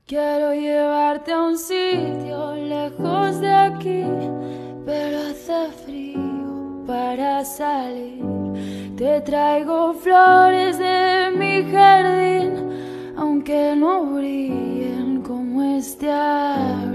Quiero llevarte a un sitio lejos de aquí, pero hace frío para salir. Te traigo flores de mi jardín, aunque no brillen como este abril.